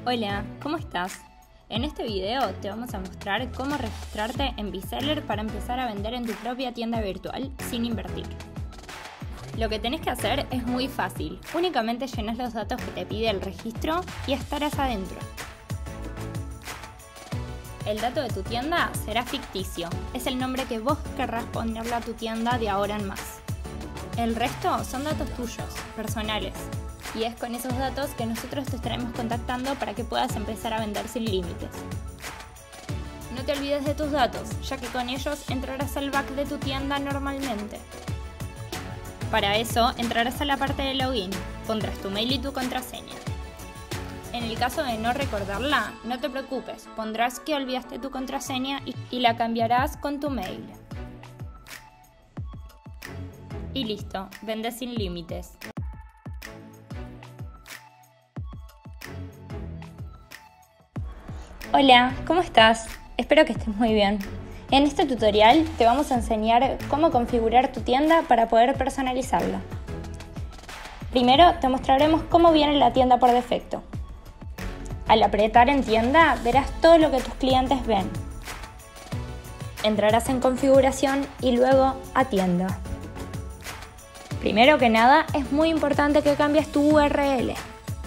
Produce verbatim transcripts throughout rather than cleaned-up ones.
Hola, ¿cómo estás? En este video te vamos a mostrar cómo registrarte en Beseller para empezar a vender en tu propia tienda virtual sin invertir. Lo que tenés que hacer es muy fácil, únicamente llenas los datos que te pide el registro y estarás adentro. El dato de tu tienda será ficticio, es el nombre que vos querrás ponerle a tu tienda de ahora en más. El resto son datos tuyos, personales. Y es con esos datos que nosotros te estaremos contactando para que puedas empezar a vender sin límites. No te olvides de tus datos, ya que con ellos entrarás al back de tu tienda normalmente. Para eso, entrarás a la parte de login, pondrás tu mail y tu contraseña. En el caso de no recordarla, no te preocupes, pondrás que olvidaste tu contraseña y, y la cambiarás con tu mail. Y listo, vendes sin límites. Hola, ¿cómo estás? Espero que estés muy bien. En este tutorial te vamos a enseñar cómo configurar tu tienda para poder personalizarla. Primero te mostraremos cómo viene la tienda por defecto. Al apretar en tienda verás todo lo que tus clientes ven. Entrarás en configuración y luego a tienda. Primero que nada es muy importante que cambies tu U R L.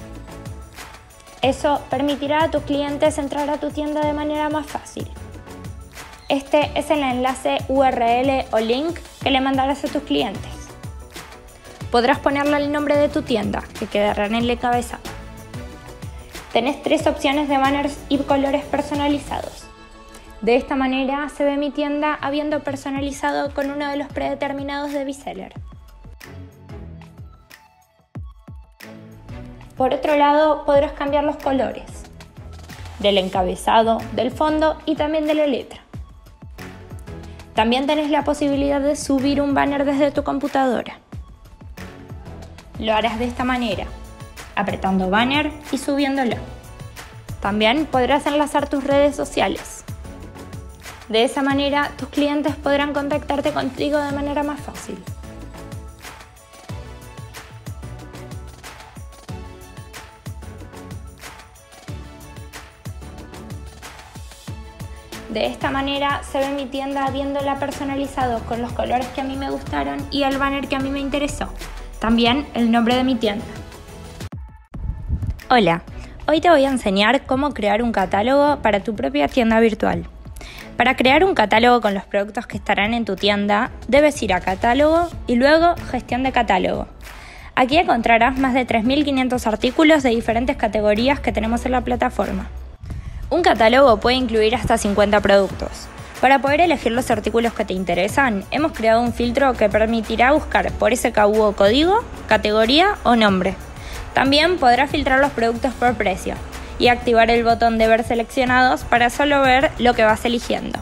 Eso permitirá a tus clientes entrar a tu tienda de manera más fácil. Este es el enlace U R L o link que le mandarás a tus clientes. Podrás ponerle el nombre de tu tienda, que quedará en el encabezado. Tenés tres opciones de banners y colores personalizados. De esta manera se ve mi tienda habiendo personalizado con uno de los predeterminados de Beseller. Por otro lado, podrás cambiar los colores del encabezado, del fondo y también de la letra. También tenés la posibilidad de subir un banner desde tu computadora. Lo harás de esta manera, apretando banner y subiéndolo. También podrás enlazar tus redes sociales. De esa manera, tus clientes podrán contactarte contigo de manera más fácil. De esta manera se ve mi tienda viéndola personalizado con los colores que a mí me gustaron y el banner que a mí me interesó. También el nombre de mi tienda. Hola, hoy te voy a enseñar cómo crear un catálogo para tu propia tienda virtual. Para crear un catálogo con los productos que estarán en tu tienda, debes ir a catálogo y luego gestión de catálogo. Aquí encontrarás más de tres mil quinientos artículos de diferentes categorías que tenemos en la plataforma. Un catálogo puede incluir hasta cincuenta productos. Para poder elegir los artículos que te interesan, hemos creado un filtro que permitirá buscar por S K U o código, categoría o nombre. También podrás filtrar los productos por precio y activar el botón de ver seleccionados para solo ver lo que vas eligiendo.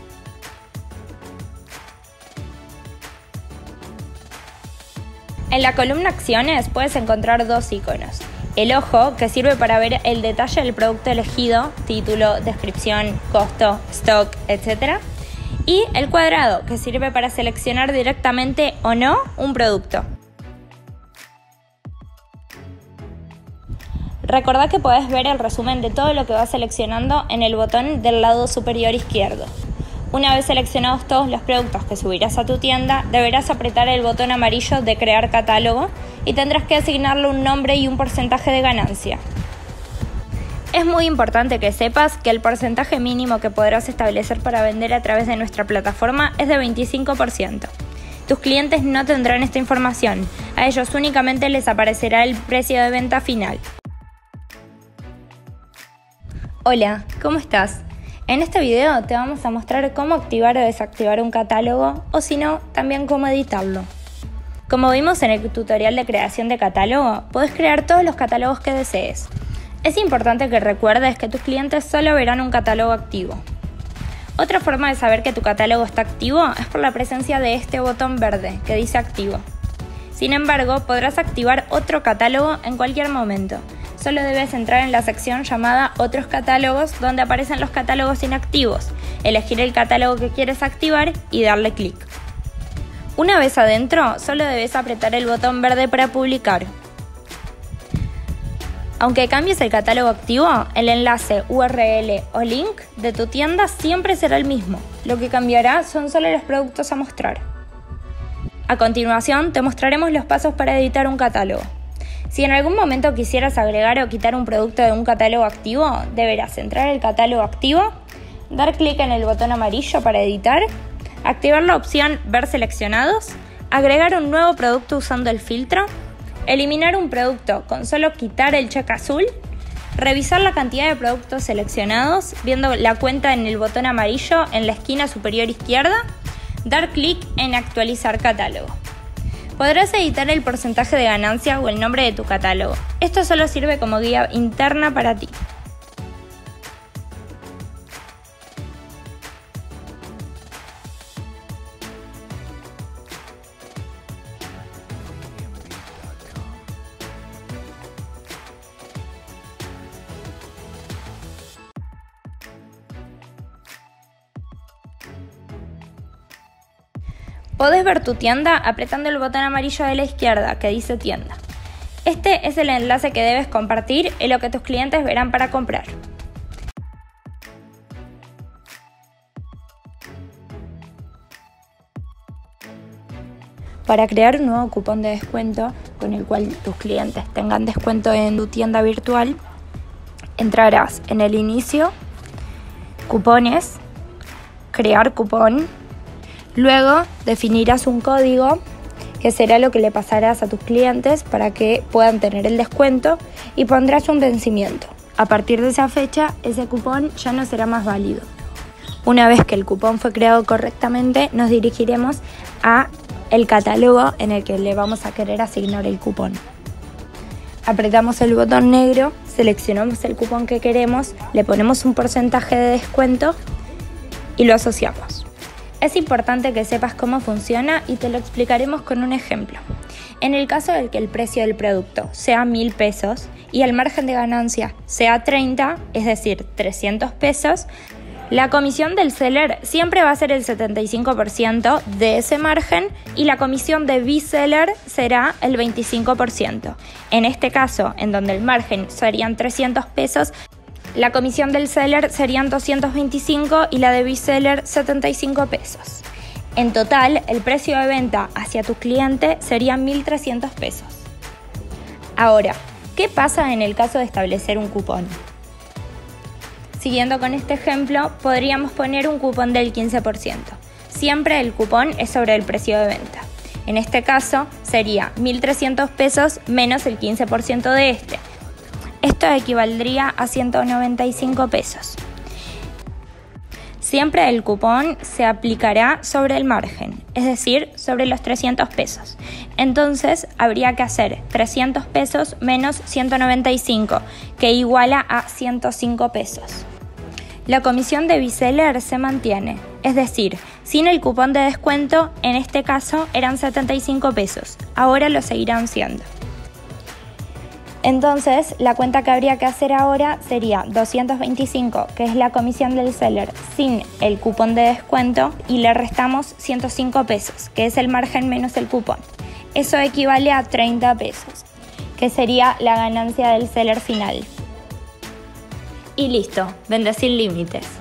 En la columna Acciones puedes encontrar dos iconos. El ojo, que sirve para ver el detalle del producto elegido, título, descripción, costo, stock, etcétera. Y el cuadrado, que sirve para seleccionar directamente o no un producto. Recordá que podés ver el resumen de todo lo que vas seleccionando en el botón del lado superior izquierdo. Una vez seleccionados todos los productos que subirás a tu tienda, deberás apretar el botón amarillo de crear catálogo y tendrás que asignarle un nombre y un porcentaje de ganancia. Es muy importante que sepas que el porcentaje mínimo que podrás establecer para vender a través de nuestra plataforma es de veinticinco por ciento. Tus clientes no tendrán esta información, a ellos únicamente les aparecerá el precio de venta final. Hola, ¿cómo estás? En este video te vamos a mostrar cómo activar o desactivar un catálogo o si no, también cómo editarlo. Como vimos en el tutorial de creación de catálogo, puedes crear todos los catálogos que desees. Es importante que recuerdes que tus clientes solo verán un catálogo activo. Otra forma de saber que tu catálogo está activo es por la presencia de este botón verde que dice activo. Sin embargo, podrás activar otro catálogo en cualquier momento. Solo debes entrar en la sección llamada Otros catálogos, donde aparecen los catálogos inactivos, elegir el catálogo que quieres activar y darle clic. Una vez adentro, solo debes apretar el botón verde para publicar. Aunque cambies el catálogo activo, el enlace, U R L o link de tu tienda siempre será el mismo. Lo que cambiará son solo los productos a mostrar. A continuación, te mostraremos los pasos para editar un catálogo. Si en algún momento quisieras agregar o quitar un producto de un catálogo activo, deberás entrar al catálogo activo, dar clic en el botón amarillo para editar, activar la opción Ver seleccionados, agregar un nuevo producto usando el filtro, eliminar un producto con solo quitar el check azul, revisar la cantidad de productos seleccionados viendo la cuenta en el botón amarillo en la esquina superior izquierda, dar clic en Actualizar catálogo. Podrás editar el porcentaje de ganancia o el nombre de tu catálogo. Esto solo sirve como guía interna para ti. Podés ver tu tienda apretando el botón amarillo de la izquierda que dice tienda. Este es el enlace que debes compartir y lo que tus clientes verán para comprar. Para crear un nuevo cupón de descuento con el cual tus clientes tengan descuento en tu tienda virtual, entrarás en el inicio, cupones, crear cupón. Luego definirás un código que será lo que le pasarás a tus clientes para que puedan tener el descuento y pondrás un vencimiento. A partir de esa fecha, ese cupón ya no será más válido. Una vez que el cupón fue creado correctamente, nos dirigiremos a el catálogo en el que le vamos a querer asignar el cupón. Apretamos el botón negro, seleccionamos el cupón que queremos, le ponemos un porcentaje de descuento y lo asociamos. Es importante que sepas cómo funciona y te lo explicaremos con un ejemplo. En el caso de que el precio del producto sea mil pesos y el margen de ganancia sea treinta, es decir, trescientos pesos, la comisión del seller siempre va a ser el setenta y cinco por ciento de ese margen y la comisión de B-seller será el veinticinco por ciento. En este caso, en donde el margen serían trescientos pesos, la comisión del seller serían doscientos veinticinco y la de B-seller setenta y cinco pesos. En total, el precio de venta hacia tu cliente sería mil trescientos pesos. Ahora, ¿qué pasa en el caso de establecer un cupón? Siguiendo con este ejemplo, podríamos poner un cupón del quince por ciento. Siempre el cupón es sobre el precio de venta. En este caso, sería mil trescientos pesos menos el quince por ciento de este. Esto equivaldría a ciento noventa y cinco pesos. Siempre el cupón se aplicará sobre el margen, es decir, sobre los trescientos pesos. Entonces, habría que hacer trescientos pesos menos ciento noventa y cinco, que iguala a ciento cinco pesos. La comisión de B-seller se mantiene, es decir, sin el cupón de descuento, en este caso eran setenta y cinco pesos, ahora lo seguirán siendo. Entonces, la cuenta que habría que hacer ahora sería doscientos veinticinco, que es la comisión del seller, sin el cupón de descuento, y le restamos ciento cinco pesos, que es el margen menos el cupón. Eso equivale a treinta pesos, que sería la ganancia del seller final. Y listo, vende sin límites.